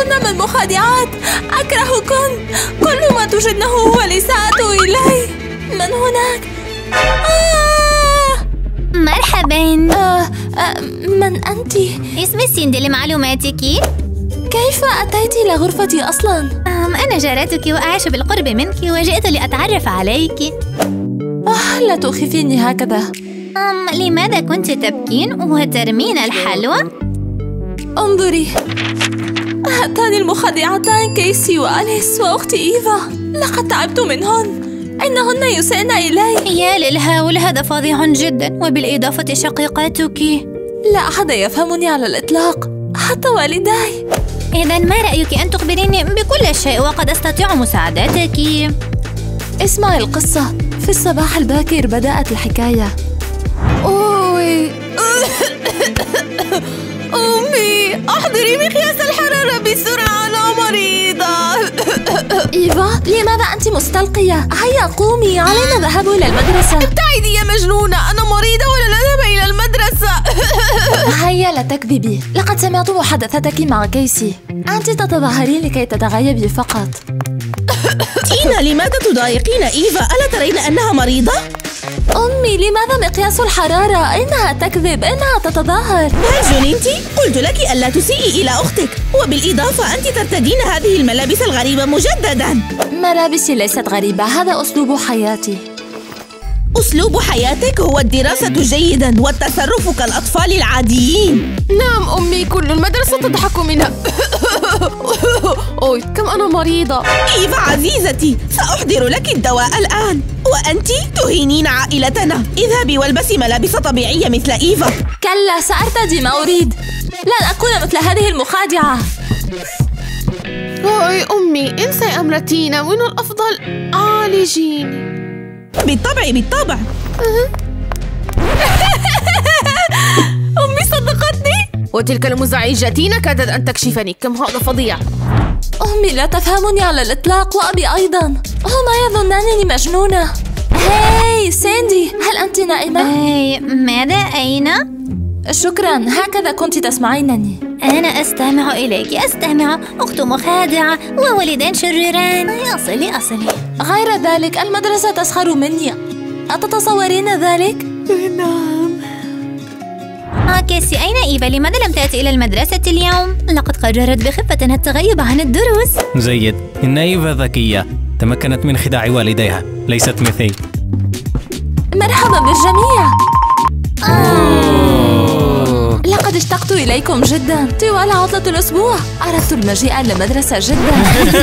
كنا من مخادعات. أكرهكن. كل ما تجدنه هو الإساءة إلي. من هناك؟ مرحباً. من أنت؟ اسمي سيندي لمعلوماتك. كيف أتيت إلى غرفتي أصلاً؟ أنا جارتك وأعيش بالقرب منك وجئت لأتعرف عليك. لا تؤخفيني هكذا. لماذا كنت تبكين وترمين الحلوى؟ انظري، هاتان المخادعتان كيسي وأليس وأختي إيفا. لقد تعبت منهن. إنهن يسئن إلي. يا للهول، هذا فظيع جدا، وبالإضافة شقيقتك. لا أحد يفهمني على الإطلاق، حتى والداي. إذا ما رأيك أن تخبريني بكل شيء وقد أستطيع مساعدتك؟ اسمعي القصة. في الصباح الباكر بدأت الحكاية. أوي أمي، أحضري مقياس الحرارة بسرعة، أنا مريضة. إيفا، لماذا أنت مستلقية؟ هيا قومي، علينا الذهاب إلى المدرسة. ابتعدي يا مجنونة، أنا مريضة ولا نذهب إلى المدرسة. هيا لا تكذبي، لقد سمعت محادثتك مع كيسي. أنت تتظاهرين لكي تتغيبي فقط. تينا، لماذا تضايقين إيفا؟ ألا ترين أنها مريضة؟ أمي، لماذا مقياس الحرارة؟ إنها تكذب، إنها تتظاهر. هل جننتِ؟ قلت لك ألا تسيئي إلى أختك، وبالإضافة أنت ترتدين هذه الملابس الغريبة مجددا. ملابسي ليست غريبة، هذا أسلوب حياتي. أسلوب حياتك هو الدراسة جيدا والتصرف كالأطفال العاديين. نعم أمي، كل المدرسة تضحك منها. أوي، كم أنا مريضة. إيفا عزيزتي، سأحضر لك الدواء الآن. وأنت تهينين عائلتنا. اذهبي والبسي ملابس طبيعية مثل إيفا. كلا، سأرتدي ما أريد. لن أكون مثل هذه المخادعة. أوي أمي، إن سيأمرتينا، من الأفضل عالجيني. بالطبع. أمي صدقتني. وتلك المزعجة كادت أن تكشفني. كم هذا فظيع. أمي لا تفهمني على الإطلاق، وأبي أيضا. هما يظنانني مجنونة. هاي ساندي، هل أنت نائمة؟ ماذا؟ أين؟ شكرا، هكذا كنت تسمعينني. أنا أستمع إليك، أستمع. أخت مخادعة وولدان شريران. أصلي. غير ذلك، المدرسة تسخر مني. أتتصورين ذلك؟ نعم. كيسي، أين إيفا؟ لماذا لم تأتي إلى المدرسة اليوم؟ لقد قررت بخفتها التغيب عن الدروس. جيد، إن إيفا ذكية، تمكنت من خداع والديها، ليست مثلي. مرحبا بالجميع. لقد اشتقت إليكم جدا طوال عطلة الأسبوع. أردت المجيء للمدرسة جدا.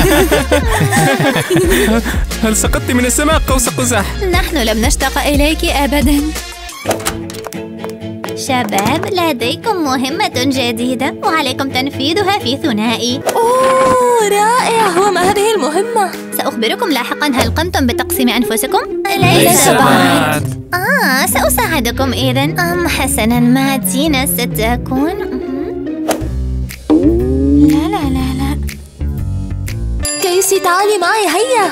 هل سقطت من السماء قوس قزح؟ نحن لم نشتق إليك أبدا. شباب، لديكم مهمة جديدة وعليكم تنفيذها في ثنائي. أوه رائع، وما هذه المهمة؟ سأخبركم لاحقا. هل قمتم بتقسيم أنفسكم؟ ليس بعد. سأساعدكم إذن. حسنا، مع تينا ستكون. لا. كيسي، تعالي معي، هيا.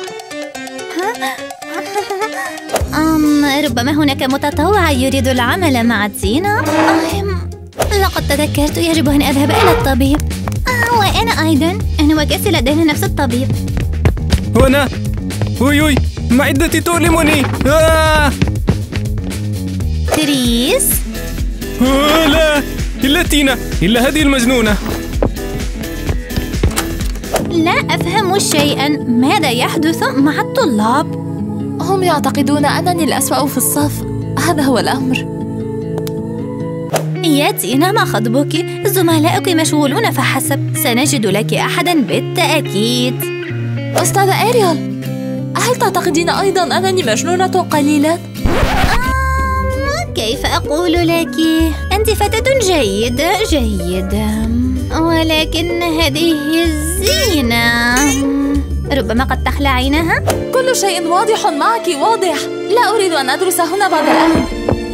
ربما هناك متطوع يريد العمل مع تينا. لقد تذكرت، يجب أن أذهب إلى الطبيب. وأنا أيضا، أنا وكيسي لدينا نفس الطبيب. هنا. أوي، معدتي تؤلمني. تريس. لا، إلا تينا، إلا هذه المجنونة. لا أفهم شيئا. ماذا يحدث مع الطلاب؟ هم يعتقدون أنني الأسوأ في الصف، هذا هو الأمر. يا تينا، ما خطبك؟ زملائك مشغولون فحسب. سنجد لك أحدا بالتأكيد. أستاذ أريال، هل تعتقدين أيضا أنني مجنونة قليلا؟ كيف أقول لك؟ أنت فتاة جيدة، ولكن هذه الزينة ربما قد تخلعينها. كل شيء واضح معك، واضح. لا أريد أن أدرس هنا بعد الآن.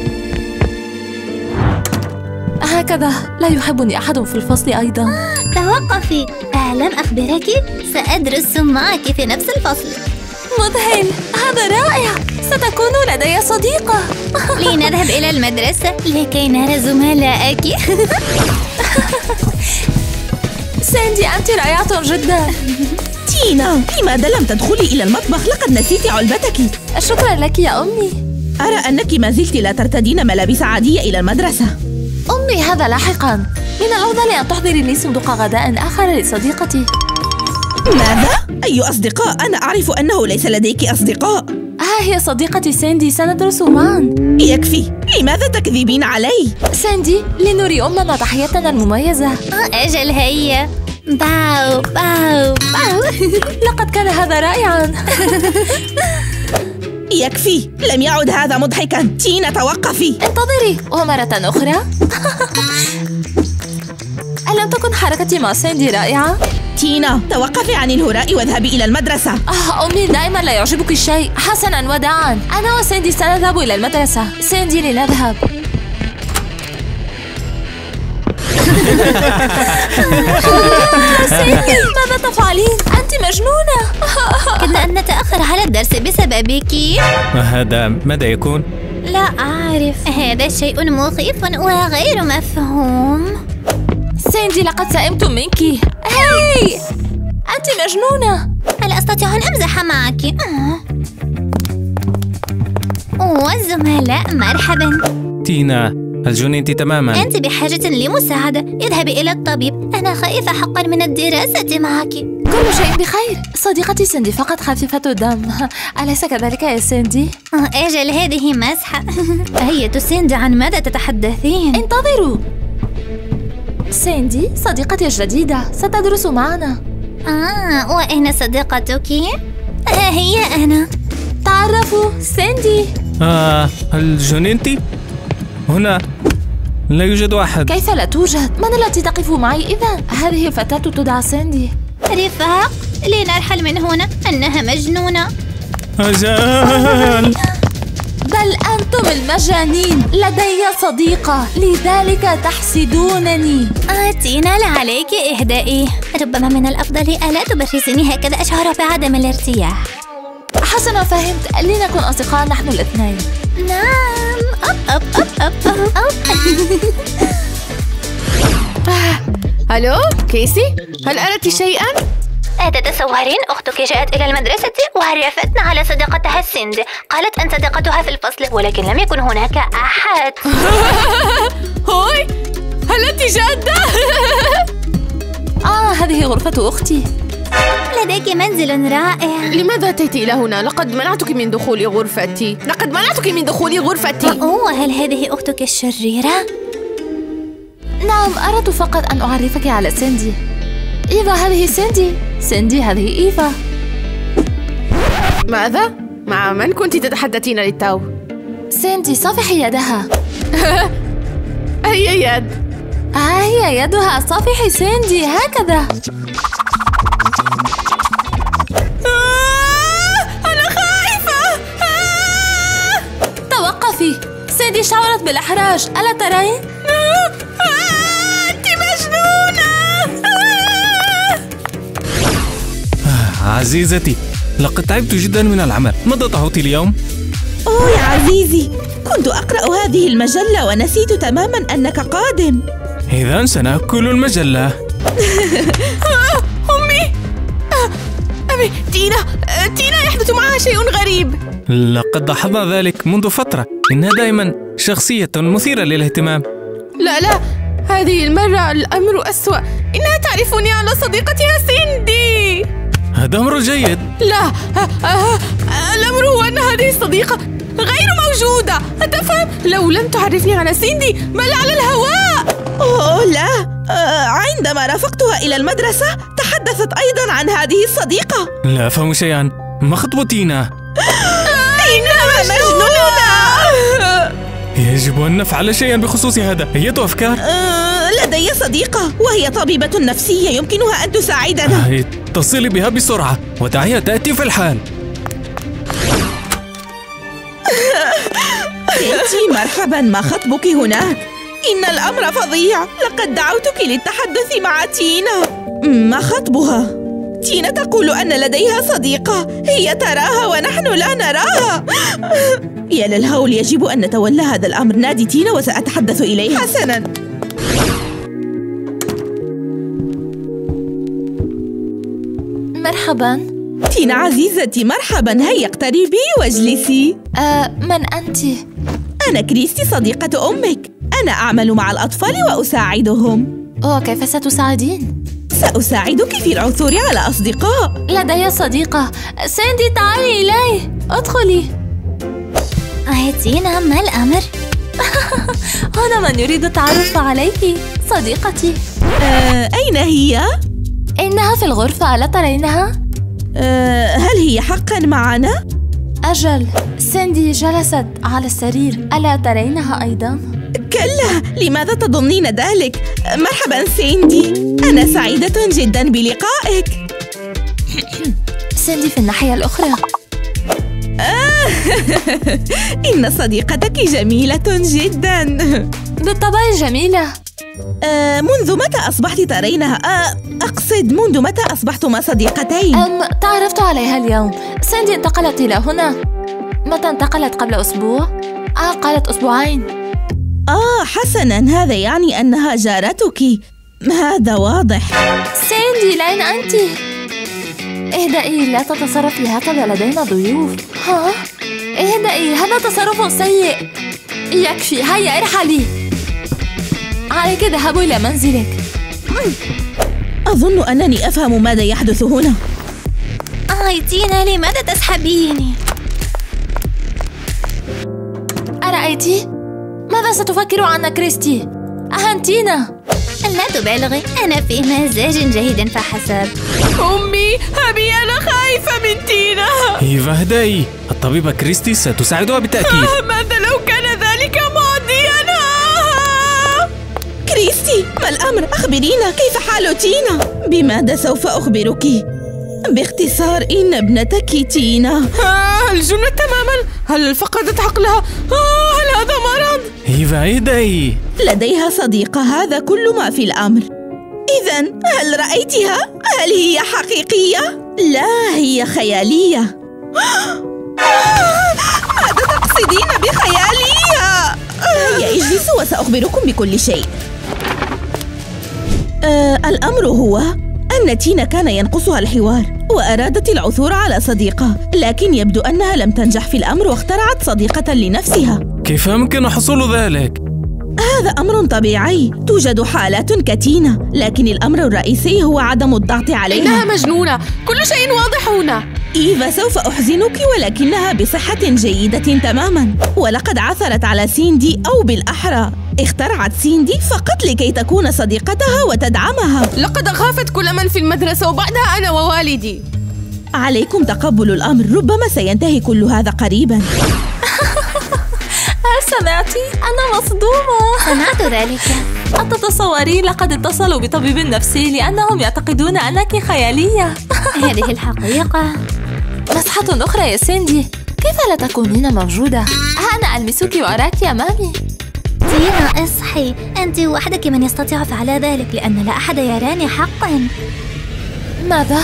هكذا لا يحبني أحد في الفصل أيضا. توقفي، ألم أخبرك؟ سأدرس معك في نفس الفصل. مذهل، هذا رائع. ستكون لدي صديقة. لنذهب إلى المدرسة لكي نرى زملائك. ساندي أنت رائعة جدا. تينا، لماذا لم تدخلي إلى المطبخ؟ لقد نسيت علبتك. شكرا لك يا أمي. أرى أنك ما زلت لا ترتدين ملابس عادية إلى المدرسة. أمي هذا لاحقا. من الأفضل أن تحضري لي صندوق غداء آخر لصديقتي. ماذا؟ أي أصدقاء؟ أنا أعرف أنه ليس لديك أصدقاء. ها هي صديقتي ساندي، سندرس معا. يكفي، لماذا تكذبين علي؟ ساندي، لنري أمنا تحيتنا المميزة. أجل هيا. باو باو باو. لقد كان هذا رائعا. يكفي، لم يعد هذا مضحكا. تينا توقفي. انتظري، ومرة أخرى. ألم تكن حركتي مع ساندي رائعة؟ تينا، توقفي عن الهراء واذهبي إلى المدرسة. أمي دائما لا يعجبك الشيء. حسنا، وداعا. أنا وساندي سنذهب إلى المدرسة. ساندي، لنذهب. ساندي، ماذا تفعلين؟ أنت مجنونة. كنا أن نتأخر على الدرس بسببك. وهذا ماذا يكون؟ لا أعرف، هذا شيء مخيف وغير مفهوم. ساندي، لقد سئمت منك. هاي، أنت مجنونة. هل أستطيع أن أمزح معك؟ والزملاء مرحبا. تينا، هل جننت تماما؟ أنت بحاجة لمساعدة. اذهبي إلى الطبيب. أنا خائفة حقا من الدراسة معك. كل شيء بخير. صديقتي ساندي فقط خفيفة الدم. أليس كذلك يا ساندي؟ أجل، هذه مزحة. هيا ساندي، عن ماذا تتحدثين؟ انتظروا. ساندي صديقتي الجديدة، ستدرس معنا. وأين صديقتك؟ هي أنا. تعرفوا، ساندي. هل جننت؟ هنا لا يوجد أحد. كيف لا توجد؟ من التي تقف معي إذن؟ هذه الفتاة تدعى ساندي. رفاق، لنرحل من هنا. إنها مجنونة. أجل. بل أنتم المجانين. لدي صديقة، لذلك تحسدونني. تينا، لا عليك إهدائي. ربما من الأفضل ألا تبرزيني هكذا. أشعر بعدم الارتياح. حسنا، فهمت. لنكن أصدقاء نحن الاثنين. نعم. أب أب أب أب أب. ألو كيسي، هل أردت شيئا؟ أتتصورين أختك جاءت إلى المدرسة وعرفتنا على صديقتها ساندي. قالت أن صديقتها في الفصل، ولكن لم يكن هناك أحد. هوي، هل أنت جادة؟ هذه غرفة أختي. لديك منزل رائع. لماذا أتيت إلى هنا؟ لقد منعتك من دخول غرفتي. وهل هذه أختك الشريرة؟ نعم، أردت فقط أن أعرفك على ساندي. إيفا، هذه ساندي. ساندي، هذه إيفا. ماذا؟ مع من كنت تتحدثين للتو؟ ساندي، صافحي يدها. أي يد؟ هي يدها. صافحي ساندي هكذا. أنا خايفة. توقفي. ساندي شعرت بالإحراج، ألا ترين؟ أنت مجنونة. عزيزتي، لقد تعبت جدا من العمل. ماذا طهوت اليوم؟ أوه يا عزيزي، كنت أقرأ هذه المجلة ونسيت تماما أنك قادم. إذن سنأكل المجلة. أمي، تينا يحدث معها شيء غريب. لقد لاحظنا ذلك منذ فترة. إنها دائما شخصية مثيرة للاهتمام. لا، هذه المرة الأمر أسوأ. إنها تعرفني على صديقتها ساندي. هذا أمر جيد. لا، الأمر هو أن هذه الصديقة غير موجودة. أتفهم؟ لو لم تعرفني على ساندي بل على الهواء. أوه لا، عندما رافقتها إلى المدرسة تحدثت أيضا عن هذه الصديقة. لا أفهم شيئا. ما خطب تينا؟ إنها مجنونة. يجب أن نفعل شيئا بخصوص هذا. أية أفكار؟ لدي صديقة وهي طبيبة نفسية، يمكنها أن تساعدنا. اتصلي بها بسرعة ودعيها تأتي في الحال. بنتي، مرحبا. ما خطبك هناك؟ إن الأمر فظيع. لقد دعوتك للتحدث مع تينا. ما خطبها؟ تينا تقول أن لديها صديقة، هي تراها ونحن لا نراها. يا للهول، يجب أن نتولى هذا الأمر. نادي تينا وسأتحدث إليها. حسنا. مرحباً. تينا عزيزتي، مرحباً. هيا اقتربي واجلسي. من أنت؟ أنا كريستي صديقة أمك. أنا أعمل مع الأطفال وأساعدهم. وكيف ستساعدين؟ سأساعدك في العثور على أصدقاء. لدي صديقة. ساندي، تعالي إلي. ادخلي. تينا، ما الأمر؟ هنا من يريد التعرف عليك، صديقتي. أين هي؟ إنها في الغرفة، ألا ترينها؟ هل هي حقاً معنا؟ أجل، ساندي جلست على السرير، ألا ترينها أيضاً؟ كلا، لماذا تظنين ذلك؟ مرحباً ساندي، أنا سعيدة جداً بلقائك. ساندي في الناحية الأخرى. إن صديقتك جميلة جداً. بالطبع جميلة. منذ متى أصبحت ترينها؟ أقصد منذ متى أصبحتما صديقتين؟ تعرفت عليها اليوم. ساندي انتقلت إلى هنا. متى انتقلت؟ قبل أسبوع؟ قالت أسبوعين. حسناً، هذا يعني أنها جارتك. هذا واضح. ساندي، لأين أنت؟ اهدئي، لا تتصرفي هكذا، لدينا ضيوف. اهدئي، هذا تصرف سيء. يكفي، هيا ارحلي. عليك الذهاب إلى منزلك. أظن أنني أفهم ماذا يحدث هنا. تينا، لماذا تسحبيني؟ أرأيتِ؟ ماذا ستفكر عنا كريستي؟ أهنتينا. لا تبالغي، أنا في مزاج جيد فحسب. أمي، أبي، أنا خايفة من تينا. إيفا، اهدئي. الطبيبة كريستي ستساعدها بالتأكيد. ماذا لو كان ذلك ماضياً؟ كريستي، ما الأمر؟ أخبرينا، كيف حال تينا؟ بماذا سوف أخبرك؟ باختصار، إن ابنتك تينا هل جنت تماماً؟ هل فقدت عقلها؟ هل هذا مرض؟ إيفا، اهدئي. لديها صديقة، هذا كل ما في الأمر. إذن هل رأيتها؟ هل هي حقيقية؟ لا، هي خيالية. ماذا تقصدين بخيالية؟ هيا اجلسوا وسأخبركم بكل شيء. الأمر هو أن تينا كان ينقصها الحوار، وأرادت العثور على صديقة، لكن يبدو أنها لم تنجح في الأمر واخترعت صديقة لنفسها. كيف يمكن حصول ذلك؟ هذا أمر طبيعي، توجد حالات كتينة، لكن الأمر الرئيسي هو عدم الضغط عليها. إنها مجنونة، كل شيء واضح هنا. إيفا، سوف أحزنك، ولكنها بصحة جيدة تماما، ولقد عثرت على سيندي، أو بالأحرى اخترعت سيندي فقط لكي تكون صديقتها وتدعمها. لقد أخافت كل من في المدرسة، وبعدها أنا ووالدي. عليكم تقبل الأمر، ربما سينتهي كل هذا قريبا. هل سمعتي؟ أنا مصدومة. سمعت ذلك. أتتصورين لقد اتصلوا بطبيب نفسي لأنهم يعتقدون أنك خيالية. هذه الحقيقة. مسحة أخرى يا ساندي، كيف لا تكونين موجودة؟ أنا ألمسك وأراك أمامي. تينا، اصحي، أنت وحدك من يستطيع فعل ذلك، لأن لا أحد يراني حقا. ماذا؟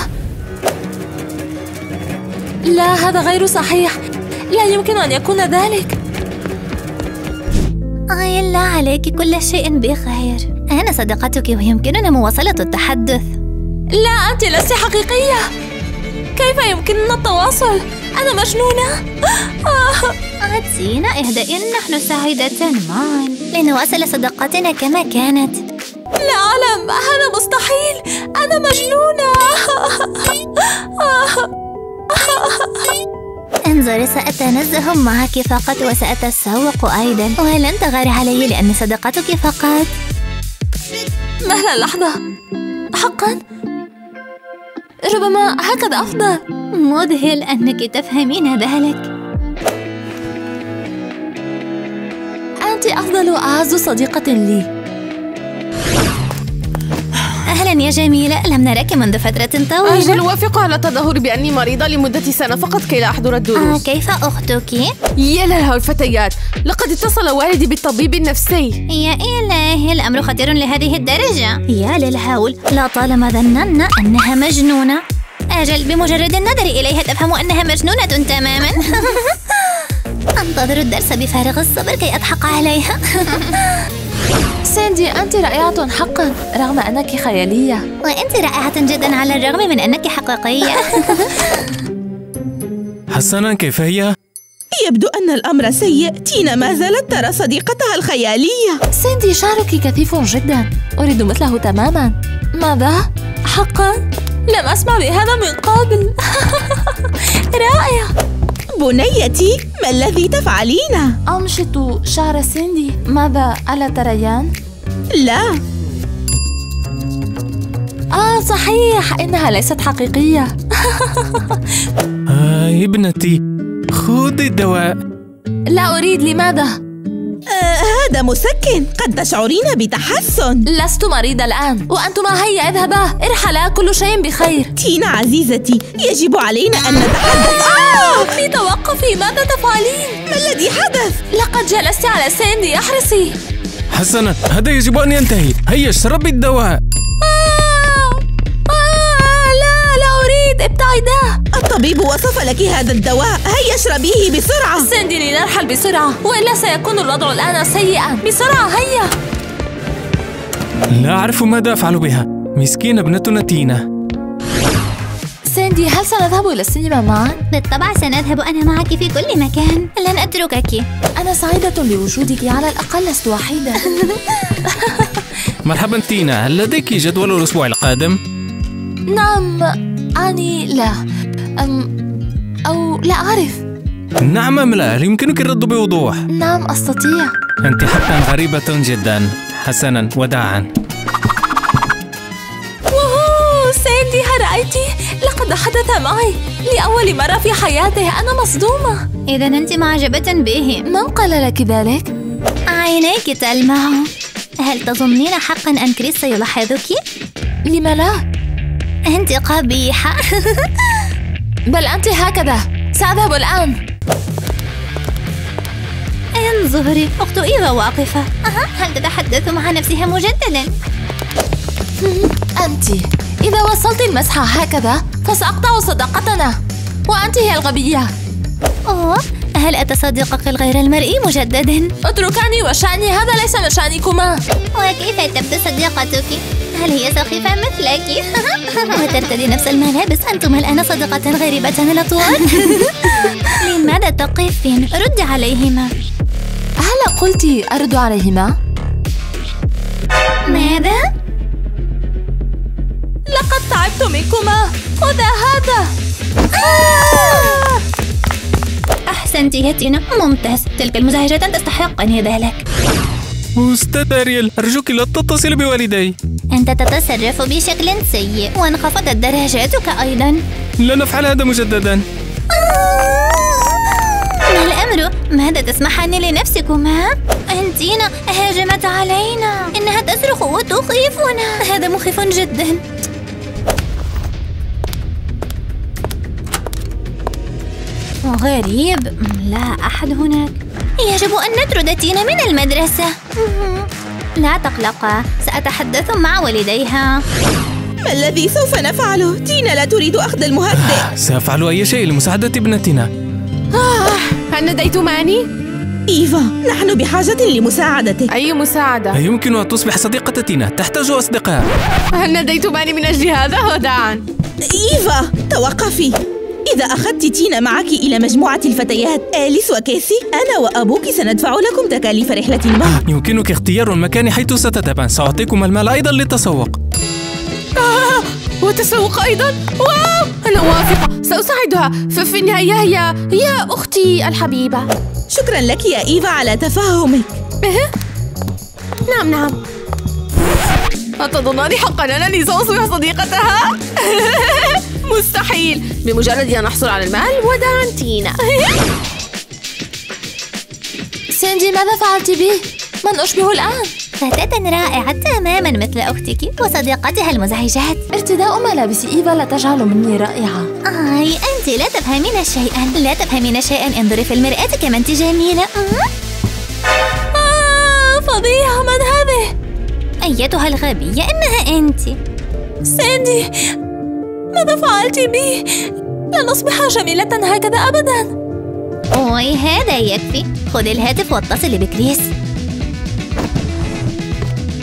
لا، هذا غير صحيح، لا يمكن أن يكون ذلك. لا عليك، كل شيء بخير. أنا صديقتك ويمكننا مواصلة التحدث. لا، أنت لست حقيقية. كيف يمكننا التواصل؟ أنا مجنونة. تينا، اهدئي، نحن سعيدة معا، لنواصل صداقتنا كما كانت. لا أعلم، هذا مستحيل، أنا مجنونة. انظري، سأتنزه معك فقط وسأتسوق أيضا، ولن تغار علي لأني صديقتك فقط. مهلا لحظة، حقا؟ ربما هكذا أفضل. مذهل أنك تفهمين ذلك. أنت أفضل وأعز صديقة لي. أهلا يا جميلة، لم نراك منذ فترة طويلة. أجل، أوافق على التظاهر بأني مريضة لمدة سنة فقط كي لا أحضر الدروس. كيف أختك؟ يا لها الفتيات، لقد اتصل والدي بالطبيب النفسي. يا إلهي، الأمر خطير لهذه الدرجة. يا للهول، لا طالما ظننا أنها مجنونة. أجل، بمجرد النظر إليها تفهم أنها مجنونة تماما. أنتظر الدرس بفارغ الصبر كي أضحك عليها. ساندي، أنت رائعة حقا رغم أنك خيالية. وأنت رائعة جدا على الرغم من أنك حقيقية. حسنا، كيف هي؟ يبدو أن الأمر سيء. تينا ما زالت ترى صديقتها الخيالية. ساندي، شعرك كثيف جدا، أريد مثله تماما. ماذا؟ حقا؟ لم أسمع بهذا من قبل. رائع. بنيتي، ما الذي تفعلين؟ أمشط شعر ساندي. ماذا؟ ألا تريان؟ لا. صحيح، إنها ليست حقيقية. ابنتي، خذي الدواء. لا أريد. لماذا؟ هذا مسكن. قد تشعرين بتحسن. لست مريضة الآن، وأنتما هيا اذهبا، ارحلا، كل شيء بخير. تينا عزيزتي، يجب علينا أن نتحدث. توقفي، ماذا تفعلين؟ ما الذي حدث؟ لقد جلست على ساندي، احرصي. حسنا، هذا يجب أن ينتهي. هيا اشربي الدواء. لا أريد، ابتعدا. الطبيب وصف لك هذا الدواء، هيا اشربيه بسرعة. ساندي، لنرحل بسرعة وإلا سيكون الوضع الآن سيئا. بسرعة هيا. لا أعرف ماذا أفعل بها، مسكينة ابنتنا تينا. ساندي، هل سنذهب إلى السينما معا؟ بالطبع سنذهب أنا معك في كل مكان، لن أتركك. أنا سعيدة بوجودك، على الأقل لست وحيدة. مرحبا تينا، هل لديك جدول الأسبوع القادم؟ نعم، لا. أو لا أعرف. نعم أم لا؟ يمكنك الرد بوضوح. نعم أستطيع. أنت حقا غريبة جدا. حسنا، وداعا. ساندي، هل رأيتي؟ لقد حدث معي لأول مرة في حياته. أنا مصدومة. إذا أنت معجبة به. من قال لك ذلك؟ عينيك تلمع. هل تظنين حقا أن كريس سيلاحظك؟ لم لا؟ أنت قبيحة. بل أنت هكذا. سأذهب الآن. انظري، أخت إيفا واقفة. هل تتحدث مع نفسها مجددا؟ أنت إذا وصلت المسحة هكذا فسأقطع صداقتنا، وأنت هي الغبية. هل أتى صديقك الغير المرئي مجددا؟ اتركاني وشأني، هذا ليس من شأنكما. وكيف تبدو صديقتك؟ هل هي سخيفة مثلك؟ وترتدي نفس الملابس. أنتما الآن صديقتان غريبتان الأطوار. لماذا تقفين؟ ردي عليهما. هل قلت أرد عليهما؟ ماذا؟ لقد تعبت منكما. خذ هذا. أحسنت يا تينا، ممتاز. تلك المزعجات تستحقني ذلك. أستاذ أريل، أرجوك لا تتصل بوالدي. أنت تتصرف بشكل سيء، وانخفضت درجاتك أيضا. لا نفعل هذا مجددا. ما الأمر؟ ماذا تسمحان لنفسكما؟ أنتينا هاجمت علينا. إنها تصرخ وتخيفنا. هذا مخيف جدا. غريب، لا أحد هناك. يجب أن نطرد تينا من المدرسة. لا تقلقا، سأتحدث مع والديها. ما الذي سوف نفعله؟ تينا لا تريد أخذ المهدئ. سأفعل أي شيء لمساعدة ابنتنا. هل نديتماني؟ إيفا، نحن بحاجة لمساعدتك. أي مساعدة؟ يمكن أن تصبح صديقة تينا، تحتاج أصدقاء. هل نديتماني من أجل هذا؟ وداعا. إيفا، توقفي. إذا أخذت تينا معك إلى مجموعة الفتيات آليس وكيسي، أنا وأبوك سندفع لكم تكاليف رحلة ما. يمكنك اختيار المكان حيث ستذهبان. سأعطيكم المال أيضا للتسوق. وتسوق أيضا؟ واو، أنا موافقة، سأساعدها. ففي النهاية هي أختي الحبيبة. شكرا لك يا إيفا على تفهمك. نعم. أتظنني حقا أنني سأصبح صديقتها؟ مستحيل. بمجرد أن أحصل على المال. وداعا تينا. ساندي، ماذا فعلت بي؟ من أشبه الآن؟ فتاة رائعة تماما مثل أختك وصديقتها المزعجات. ارتداء ملابس إيفا لا تجعل مني رائعة. أنت لا تفهمين شيئا. لا تفهمين شيئا. انظري في المرآة كما أنت جميلة. فظيعة. من هذه؟ أيتها الغبية، إنها أنت. ساندي، ماذا فعلت بي؟ لن أصبح جميلة هكذا أبدا. هذا يكفي. خذي الهاتف واتصلي بكريس.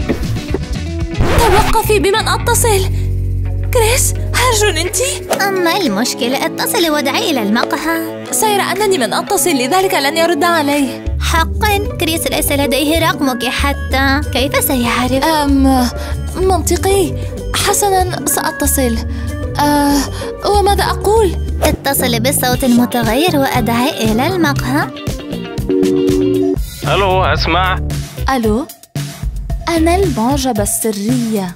توقفي، بمن أتصل؟ كريس، هل جننتِ؟ أما المشكلة، اتصل ودعي إلى المقهى. سيرى أنني من أتصل، لذلك لن يرد علي. حقاً، كريس ليس لديه رقمك حتى، كيف سيعرف؟ منطقي. حسناً، سأتصل. وماذا أقول؟ اتصل بالصوت المتغير وأدعي إلى المقهى. ألو، أسمع. ألو، أنا المعجبة السرية.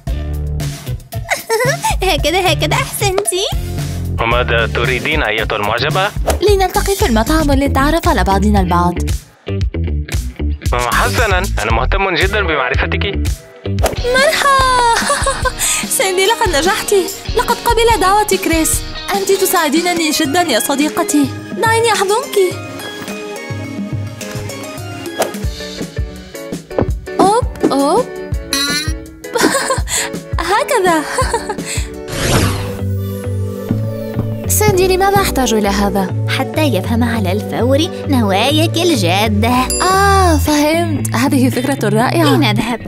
هكذا أحسنتي. وماذا تريدين أيتها المعجبة؟ لنلتقي في المطعم ولنتعرف على بعضنا البعض. حسناً، أنا مهتم جداً بمعرفتك. مرحبا. سيندي، لقد نجحت. لقد قبل دعوتي كريس. أنت تساعدينني جدا يا صديقتي. دعيني أحضنك. أوب هكذا. سيندي، لماذا أحتاج إلى هذا؟ حتى يفهم على الفور نواياك الجادة. فهمت. هذه فكرة رائعة. لنذهب.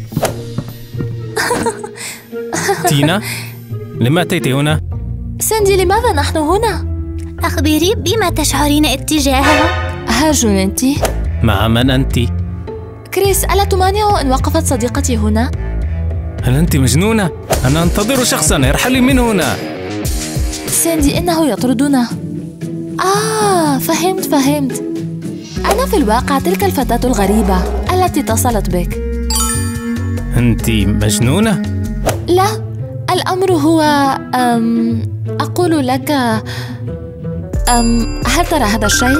تينا، لما أتيت هنا؟ سيندي، لماذا نحن هنا؟ أخبري بما تشعرين اتجاهه. هل جننتِ؟ مع من أنت؟ كريس، ألا تمانع إن وقفت صديقتي هنا؟ هل أنت مجنونة؟ أنا أنتظر شخصاً، ارحلي من هنا. سيندي، إنه يطردنا. فهمت. أنا في الواقع تلك الفتاة الغريبة التي اتصلت بك. أنت مجنونة؟ لا، الأمر هو أقول لك هل ترى هذا الشيء؟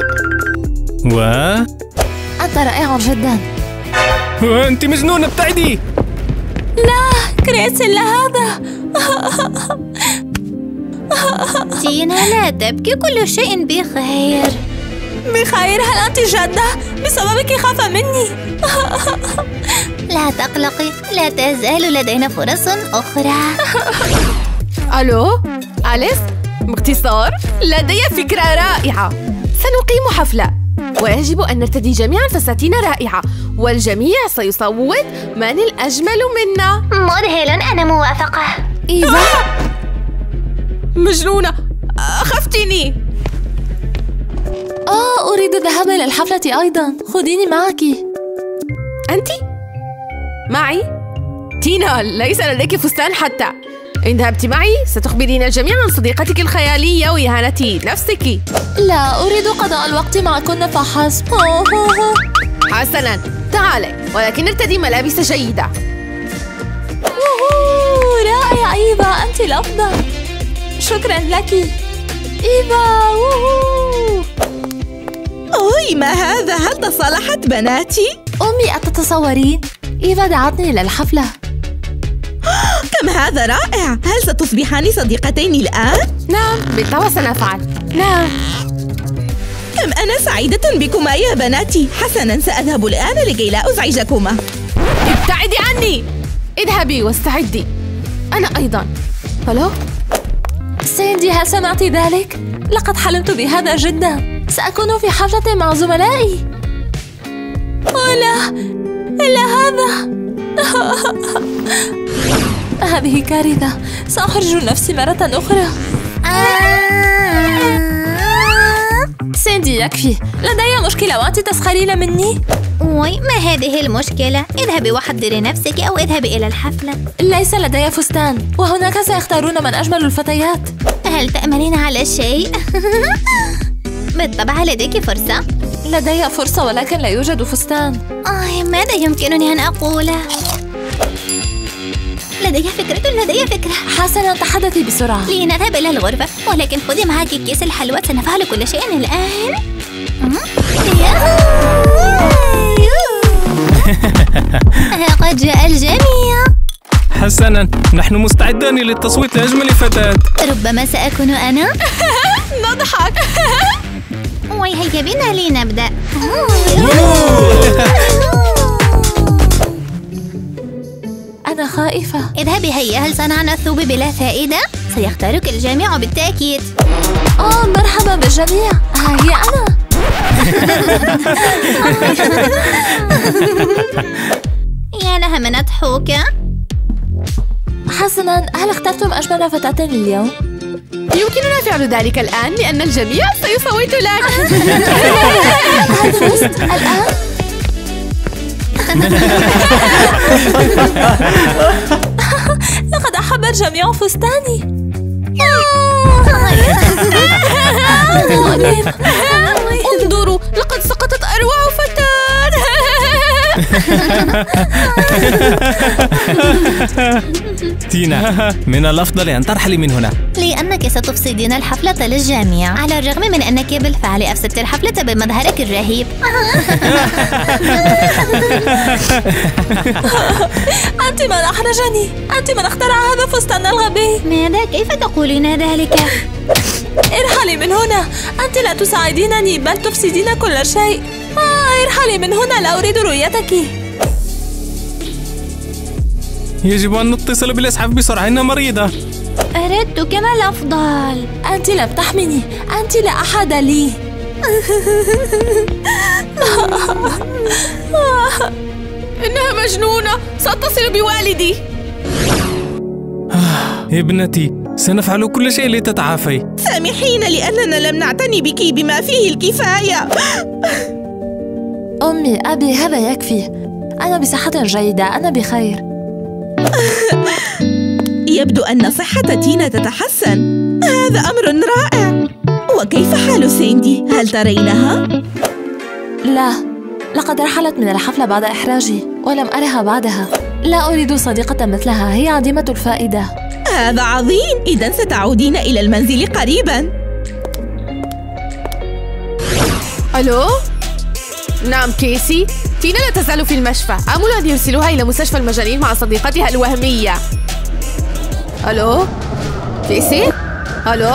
أنت رائع جدا. وأنت مجنونة، ابتعدي. لا كريس، إلا هذا. تينا، لا تبكي، كل شيء بخير. بخير؟ هل أنت جادة؟ بسببك خاف مني. لا تقلقي، لا تزال لدينا فرص أخرى. ألو، أليس؟ باختصار، لدي فكرة رائعة. سنقيم حفلة، ويجب أن نرتدي جميعا فساتين رائعة، والجميع سيصوت من الأجمل منا. مذهل، أنا موافقة. إيفا، مجنونة، أخفتني. أريد الذهاب إلى الحفلة أيضا. خذيني معك. أنت؟ معي؟ تينا، ليس لديك فستان حتى. إن ذهبت معي ستخبرين الجميع عن صديقتك الخيالية وإهانة نفسك. لا، أريد قضاء الوقت معكن فحسب. حسناً، تعالي، ولكن ارتدي ملابس جيدة. رائع إيفا، أنت الأفضل. شكراً لك إيفا. أوي، ما هذا؟ هل تصالحت بناتي؟ أمي، أتتصورين؟ إيفا دعتني إلى الحفلة. كم هذا رائع! هل ستصبحان صديقتين الآن؟ نعم، بالطبع سنفعل. نعم. كم أنا سعيدة بكما يا بناتي. حسناً، سأذهب الآن لكي لا أزعجكما. ابتعدي عني. اذهبي واستعدي. أنا أيضاً. ألو؟ سيندي، هل سمعت ذلك؟ لقد حلمت بهذا جدا. سأكون في حفلة مع زملائي. لا، إلا هذا. هذه كارثة. سأخرج نفسي مرة أخرى. سيندي، يكفي. لدي مشكلة وأنت تسخرين مني. ما هذه المشكلة؟ اذهبي وحضري نفسك أو اذهبي إلى الحفلة. ليس لدي فستان، وهناك سيختارون من أجمل الفتيات. هل تأملين على شيء؟ بالطبع لديك فرصة. لدي فرصة، ولكن لا يوجد فستان. ماذا يمكنني أن أقوله؟ لدي فكرة. حسنا، تحدثي بسرعة. لنذهب إلى الغرفة، ولكن خذي معك كيس الحلوى. سنفعل كل شيء الآن. قد جاء الجميع. حسناً، نحن مستعدان للتصويت لأجمل فتاة. ربما سأكون أنا. نضحك. هيا بنا لنبدأ. أنا خائفة. اذهبي هيا، هل صنعنا الثوب بلا فائدة؟ سيختارك الجميع بالتأكيد. مرحبا بالجميع، ها هي أنا. يا لها من أضحوكة. حسناً، هل اخترتم أجمل فتاة اليوم؟ يمكننا فعل ذلك الآن لأن الجميع سيصوت لك. هل فزت الآن؟ لقد أحب الجميع فستاني. انظروا، لقد سقطت أروع فتاة. تينا، من الأفضل أن ترحلي من هنا لأنك ستفسدين الحفلة للجميع، على الرغم من أنك بالفعل أفسدت الحفلة بمظهرك الرهيب. أنت من أحرجني، أنت من اخترع هذا الفستان الغبي. ماذا؟ كيف تقولين ذلك؟ ارحلي من هنا، أنت لا تساعدينني بل تفسدين كل شيء. ارحلي من هنا، لا أريد رؤيتك. يجب أن نتصل بالإسعاف بسرعة، إنها مريضة. أردت كما الأفضل. أنت لم تحمني، أنت لا أحد لي. إنها مجنونة، سأتصل بوالدي. ابنتي، سنفعل كل شيء لتتعافي. سامحينا لأننا لم نعتني بك بما فيه الكفاية. أمي، أبي، هذا يكفي. أنا بصحة جيدة، أنا بخير. يبدو أن صحة تينا تتحسن، هذا أمر رائع. وكيف حال سيندي؟ هل ترينها؟ لا، لقد رحلت من الحفلة بعد إحراجي ولم أرها بعدها. لا أريد صديقة مثلها، هي عديمة الفائدة. هذا عظيم، إذن ستعودين إلى المنزل قريباً. ألو؟ نعم كيسي، تينا لا تزال في المشفى. آمل أن يرسلوها إلى مستشفى المجانين مع صديقتها الوهمية. ألو؟ كيسي؟ ألو؟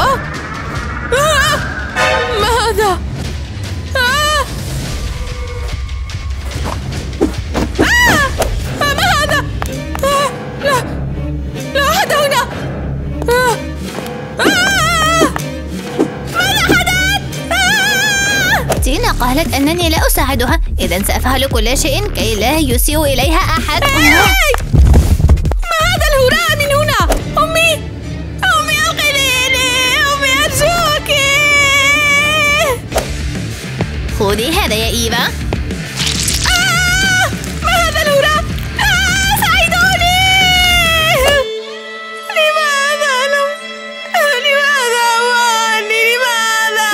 ما هذا؟ ما هذا؟ لا، لا أحد هنا. ماذا حدث؟ تينا قالت أنني لا أساعدها، إذن سأفعل كل شيء كي لا يسيء إليها أحد. ما هذا الهراء من هنا؟ أمي، أمي أنقذيني، أمي أرجوك. خذي هذا يا إيفا. ما هذا الهراء؟ ساعدوني. لماذا أماني؟ لماذا؟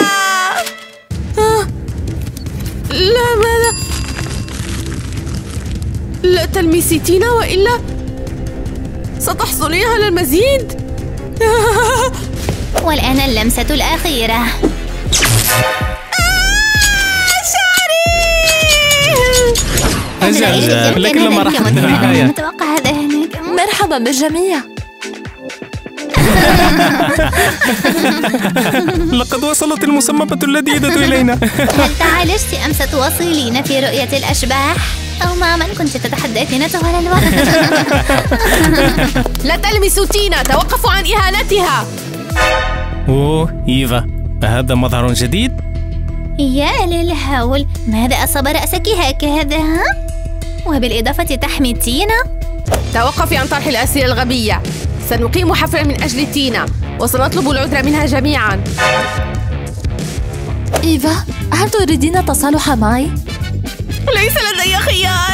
لا، ماذا؟ لا تلمسي تينا وإلا ستحصلين على المزيد. والآن اللمسة الأخيرة. أجل، لكن لما رحت في النهاية. أتوقع هذا هناك. مرحبا بالجميع. لقد وصلت المصممة اللذيذة إلينا. هل تعالجت أم ستواصلين في رؤية الأشباح؟ أو مع من كنت تتحدثين طوال الوقت؟ لا تلمسوا تينا، توقفوا عن إهانتها. أوه إيفا، هذا مظهر جديد؟ يا للهول، ماذا أصاب رأسك هكذا؟ وبالإضافة تحمي تينا؟ توقفي عن طرح الأسئلة الغبية. سنقيم حفلا من أجل تينا وسنطلب العذر منها جميعا. إيفا، هل تريدين التصالح معي؟ ليس لدي خيار.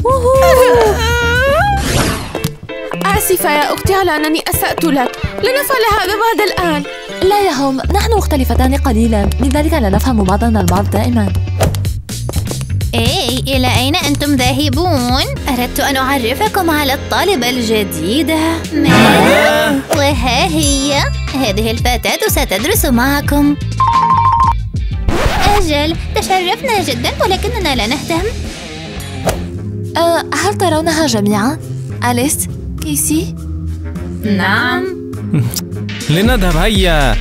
آسفة يا أختي على أنني أسأت لك، لن نفعل هذا بعد الآن. لا يهم، نحن مختلفتان قليلا، لذلك لا نفهم بعضنا البعض دائما. إيه، إلى أين أنتم ذاهبون؟ أردت أن أعرفكم على الطالبة الجديدة. ما؟ وها هي، هذه الفتاة ستدرس معكم. أجل، تشرفنا جدا ولكننا لا نهتم. هل ترونها جميعا؟ أليس؟ كيسي؟ نعم. لنذهب، هيا.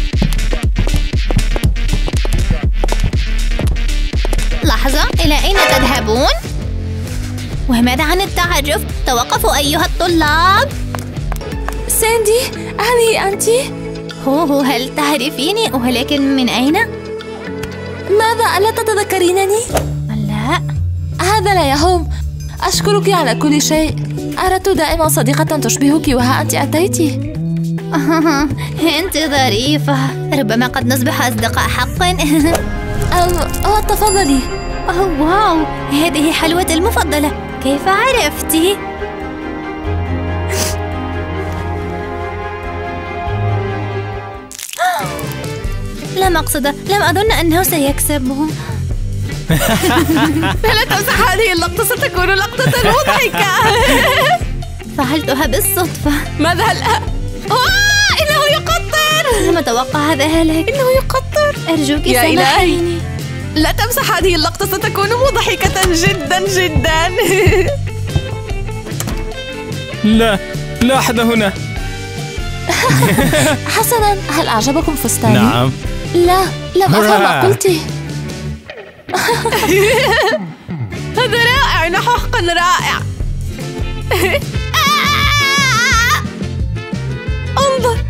لحظة، إلى أين تذهبون؟ وماذا عن التعرف؟ توقفوا أيها الطلاب. ساندي، هذه أنت؟ هو هل تعرفيني؟ ولكن من أين؟ ماذا، ألا تتذكرينني؟ لا. هذا لا يهم. أشكرك على كل شيء. أردت دائما صديقة تشبهك وها أنت أتيت. أنت ظريفة، ربما قد نصبح أصدقاء حقا. تفضلي. واو، هذه حلوتي المفضلة، كيف عرفتي؟ لا مقصد، لم أظن أنه سيكسب. لا تمسح هذه اللقطة، ستكون لقطة مضحكة. فعلتها بالصدفة. ماذا هلأ؟ إنه يقطر. لم أتوقع ذلك. إنه يقطر. أرجوك يا سامحيني. لا تمسح هذه اللقطة، ستكون مضحكة جدا جدا. لا أحد هنا. حسنا، هل أعجبكم فستاني؟ نعم. لا، لم أفهم ما قلتِ. هذا رائع، إنه حقا رائع. انظر.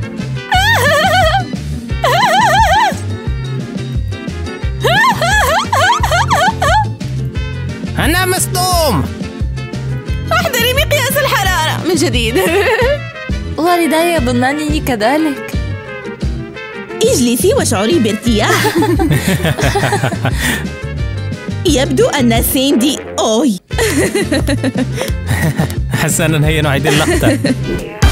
أنا مصدوم. احضري مقياس الحرارة من جديد. والداي يظنانني كذلك. اجلسي واشعري بارتياح. يبدو أن سيندي. حسنا، هيا نعيد اللقطة.